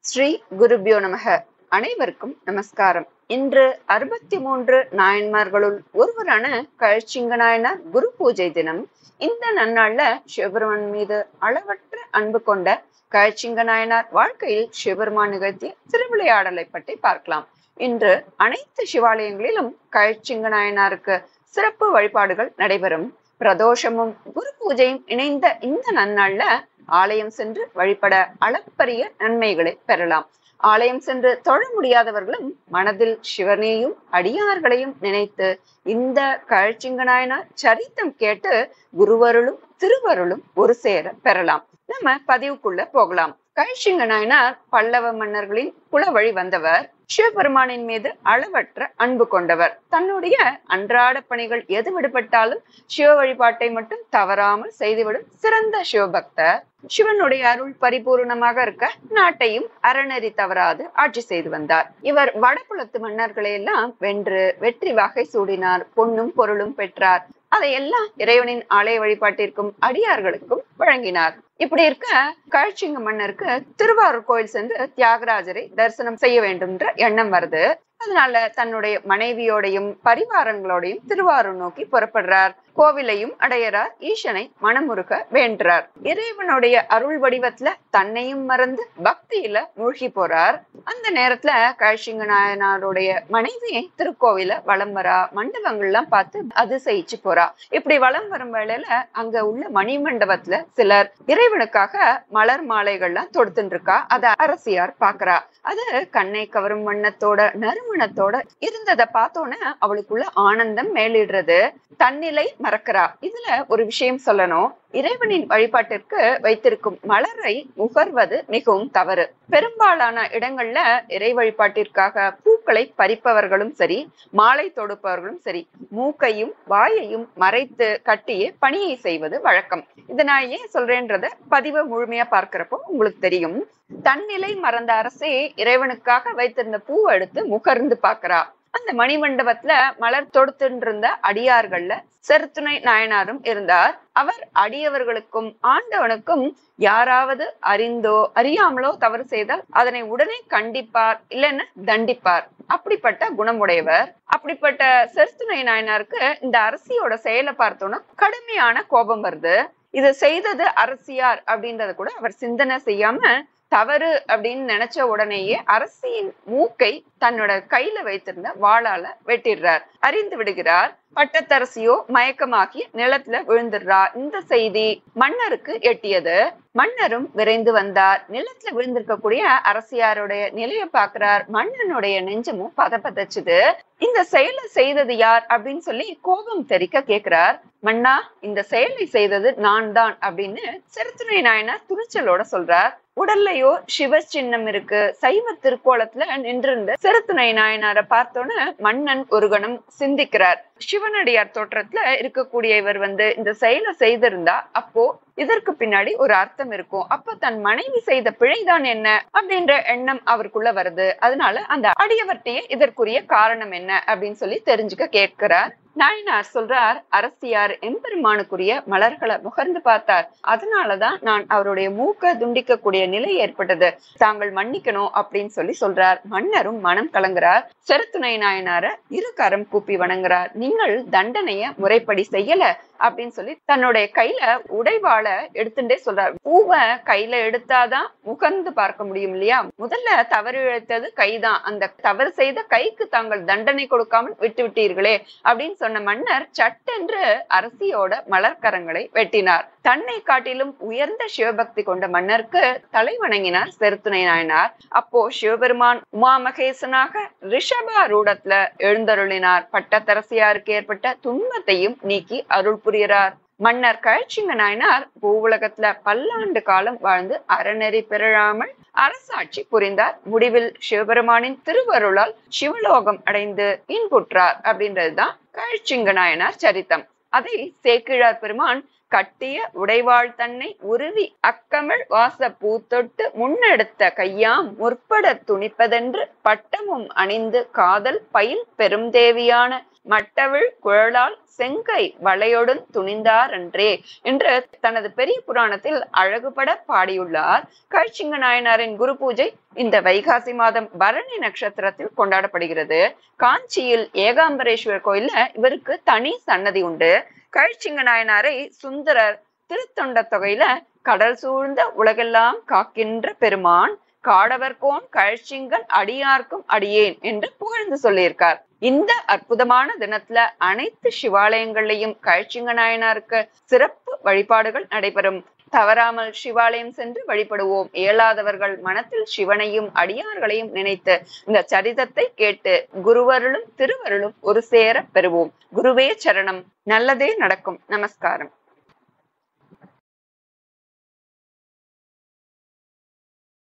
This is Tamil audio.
ஸ்ரீ குருபியோ நமக. அனைவருக்கும் நமஸ்காரம். இன்று 63 நாயன்மார்களுள் ஒருவரான கழற்சிங்க நாயனார் குரு பூஜை தினம். இந்த நன்னாள்ல சிவபெருமான் மீது அளவற்ற அன்பு கொண்ட கழற்சிங்க நாயனார் வாழ்க்கையில் சிவபெருமான் நிகழ்த்திய திருவிளையாடலை பற்றி பார்க்கலாம். இன்று அனைத்து சிவாலயங்களிலும் கழற்சிங்க நாயனாருக்கு சிறப்பு வழிபாடுகள் நடைபெறும். பிரதோஷமும் குரு பூஜையும் இணைந்த இந்த நன்னாள்ல ஆலயம் சென்று வழிபட அளப்பரிய நன்மைகளை பெறலாம். ஆலயம் சென்று தொழ முடியாதவர்களும் மனதில் சிவனையும் அடியார்களையும் நினைத்து இந்த கழற்சிங்க நாயனார் சரித்தம் கேட்டு குருவருளும் திருவருளும் ஒரு சேர பெறலாம். நம்ம பதிவுக்குள்ள போகலாம். கழற்சிங்க நாயனார் பல்லவ மன்னர்களின் குல வழி வந்தவர். சிவபெருமானின் மீது அளவற்ற அன்பு கொண்டவர். தன்னுடைய அன்றாட பணிகள் எது விடுபட்டாலும் சிவ வழிபாட்டை மட்டும் தவறாமல் செய்துவிடும் சிறந்த சிவபக்தர். சிவனுடைய அருள் பரிபூர்ணமாக இருக்க நாட்டையும் அறநெறி தவறாது ஆட்சி செய்து வந்தார். இவர் வடபுலத்து மன்னர்களை எல்லாம் வென்று வெற்றி வகை சூடினார். பொன்னும் பொருளும் பெற்றார். அதையெல்லாம் இறைவனின் ஆலய வழிபாட்டிற்கும் அடியார்களுக்கும் வழங்கினார். இப்படி இருக்க கழற்சிங்க மன்னருக்கு திருவாரூர் கோயில் சென்று தியாகராஜரை தரிசனம் செய்ய வேண்டும் என்ற எண்ணம் வருது. அதனால தன்னுடைய மனைவியோடையும் பரிவாரங்களோடையும் திருவாரூர் நோக்கி புறப்படுறார். கோவிலையும் அடையறார். ஈசனை மனமுருக வேண்டுறார். இறைவனுடைய அருள் வடிவத்துல தன்னையும் மறந்து பக்தியில மூழ்கி போறார். அந்த நேரத்துல கழற்சிங்க நாயனாருடைய மனைவியை திருக்கோவில வலம் வரா. மண்டபங்கள்லாம் பார்த்து அதிசயிச்சு போறா. இப்படி வலம் வரும் வேளையில அங்க உள்ள மணி மண்டபத்துல சிலர் இறைவனுக்காக மலர் மாலைகள்லாம் தொடுத்துட்டு இருக்கா. அத அரசியார் பாக்குறா. அது கண்ணை கவரும் வண்ணத்தோட நறுமணத்தோட இருந்ததை பார்த்தோன்னே அவளுக்குள்ள ஆனந்தம் மேலிடுறது. தன்னிலை மறக்கிறா. இதுல ஒரு விஷயம் சொல்லணும். இறைவனின் வழிபாட்டிற்கு வைத்திருக்கும் மலரை முகர்வது மிகவும் தவறு. பெரும்பாலான இடங்கள்ல இறை வழிபாட்டிற்காக பூக்களை பறிப்பவர்களும் சரி, மாலை தொடுப்பவர்களும் சரி, மூக்கையும் வாயையும் மறைத்து கட்டியே பணியை செய்வது வழக்கம். இதை நான் ஏன் சொல்றேன்றத பதிவை முழுமையா பார்க்கிறப்போ உங்களுக்கு தெரியும். தன்னிலை மறந்த அரசே இறைவனுக்காக வைத்திருந்த பூவை எடுத்து முகர்ந்து பாக்குறா. அந்த மணிமண்டபத்துல மலர் தொடுத்துட்டு இருந்த அடியார்கள்ல செருத்துணை நாயனாரும் இருந்தார். அவர் அடியவர்களுக்கும் ஆண்டவனுக்கும் யாராவது அறிந்தோ அறியாமலோ தவறு செய்தால் அதனை உடனே கண்டிப்பார், இல்லைன்னு தண்டிப்பார். அப்படிப்பட்ட குணமுடையவர். அப்படிப்பட்ட செருத்துணை நாயனாருக்கு இந்த அரசியோட செயலை பார்த்தோன்னா கடுமையான கோபம் வருது. இதை செய்தது அரசியார் அப்படின்றத கூட அவர் சிந்தனை செய்யாம தவறு அப்படின்னு நினைச்ச உடனேயே அரசியின் மூக்கை தன்னோட கையில வைத்திருந்த வாளால வெட்டிடுறார். அறிந்து விடுகிறார். பட்டத்தரசியோ மயக்கமாகி நிலத்துல விழுந்துடுறா. இந்த செய்தி மன்னருக்கு எட்டியது. மன்னரும் விரைந்து வந்தார். நிலத்துல விழுந்திருக்கக்கூடிய அரசியாருடைய நிலையை பாக்குறார். மன்னனுடைய நெஞ்சமும் பதச்சுது. இந்த செயலை செய்தது யார் அப்படின்னு சொல்லி கோபம் தெரிக்க கேக்குறார். மன்னா, இந்த செயலை செய்தது நான் தான் அப்படின்னு செருத்துணை நாயனார் துணிச்சலோட சொல்றார். உடல்லையோ சிவ சின்னம் இருக்கு. சைவ திருக்கோலத்துல நின்றிருந்த செருத்துணை நாயனாரை பார்த்தோன்னு மன்னன் ஒரு கணம் சிந்திக்கிறார். சிவனடியார் தோற்றத்துல இருக்கக்கூடிய இவர் இந்த செயலை செய்திருந்தா அப்போ இதற்கு பின்னாடி ஒரு அர்த்தம் இருக்கும். அப்ப தன் மனைவி செய்த பிழைதான் என்ன அப்படின்ற எண்ணம் அவருக்குள்ள வருது. அதனால அந்த அடியவர்கிட்டயே இதற்குரிய காரணம் என்ன அப்படின்னு சொல்லி தெரிஞ்சுக்க கேட்கிறார். நாயனார் சொல்றார், அரசியார் எம்பெருமானுக்குரிய மலர்களை முகர்ந்து பார்த்தார். அதனாலதான் நான் அவருடைய மூக்க துண்டிக்கக்கூடிய நிலை ஏற்பட்டது. தாங்கள் மன்னிக்கணும் அப்படின்னு சொல்லி சொல்றார். மன்னரும் மனம் கலங்குறார். செருத்துணை நாயனார இரு கரம் கூப்பி வணங்குறார். நீங்கள் தண்டனைய முறைப்படி செய்யல அப்படின்னு சொல்லி தன்னுடைய கையில உடைவாள எடுத்துட்டே சொல்றார். பூவை கையில எடுத்தாதான் முகர்ந்து பார்க்க முடியும் இல்லையா? முதல்ல தவறு இழைத்தது கைதான். அந்த தவறு செய்த கைக்கு தாங்கள் தண்டனை கொடுக்காமல் விட்டு விட்டீர்களே அப்படின்னு சொன்ன மன்னர் சட்டென்று அரசியோட மலர்கரங்களை வெட்டினார். தன்னை காட்டிலும் உயர்ந்த சிவபக்தி கொண்ட மன்னருக்கு தலை வணங்கினார் செருத்துணை நாயனார். அப்போ சிவபெருமான் உமாமகேசனாக ரிஷபாரூடத்துல எழுந்தருளினார். பட்டத்தரசியாருக்கு ஏற்பட்ட துன்பத்தையும் நீக்கி அருள் புரிகிறார். மன்னர் கழற்சிங்க நாயனார் பூவுலகத்துல பல்லாண்டு காலம் வாழ்ந்து அறநெறி பிறழாமல் அரசாட்சி புரிந்தார். முடிவில் சிவபெருமானின் திருவருளால் சிவலோகம் அடைந்து இன்புற்றார். அப்படின்றதுதான் கழற்சிங்க நாயனார் சரித்தம். அதை சேக்கிழார் பெருமான் கட்டிய உடைவாள் தன்னை உருவி அக்கமிழ் வாச பூத்தொட்டு முன்னெடுத்த கையாம் முற்பட துணிப்பதென்று பட்டமும் அணிந்து காதல் பயில் பெரும் தேவியான மட்டவிழ் குழலால் செங்கை வளையொடன் துணிந்தார் அன்றே என்று தனது பெரிய புராணத்தில் அழகுபட பாடியுள்ளார். கழ்ச்சிங்க நாயனாரின் குரு பூஜை இந்த வைகாசி மாதம் பரணி நட்சத்திரத்தில் கொண்டாடப்படுகிறது. காஞ்சியில் ஏகாம்பரேஸ்வரர் கோயில்ல இவருக்கு தனி சன்னதி உண்டு. கழ்ச்சிங்க நாயனாரை சுந்தரர் திருத்தொண்ட தொகையில கடல் சூழ்ந்த உலகெல்லாம் காக்கின்ற பெருமான் காடவர்கோன் கழ்ச்சிங்கன் அடியார்க்கும் அடியேன் என்று புகழ்ந்து சொல்லியிருக்கார். இந்த அற்புதமான தினத்துல அனைத்து சிவாலயங்கள்லையும் கழ்ச்சிங்க நாயனாருக்கு சிறப்பு வழிபாடுகள் நடைபெறும். தவறாமல் சிவாலயம் சென்று வழிபடுவோம். இயலாதவர்கள் மனத்தில் சிவனையும் அடியார்களையும் நினைத்து இந்த சரிதத்தை கேட்டு குருவருளும் திருவருளும் ஒரு சேர பெறுவோம். குருவே சரணம். நல்லதே நடக்கும். நமஸ்காரம்.